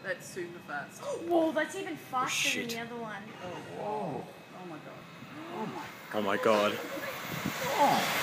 That's super fast. Whoa, that's even faster than the other one. Oh, whoa. Oh my god. Oh my god. Oh.